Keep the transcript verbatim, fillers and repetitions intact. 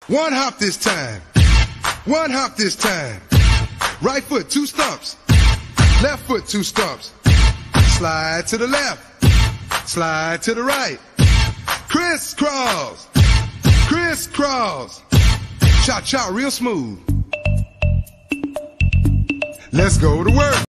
One hop this time. One hop this time. Right foot, two stumps. Left foot, two stumps. Slide to the left. Slide to the right. Crisscross. Crisscross. Cha-cha real smooth. Let's go to work.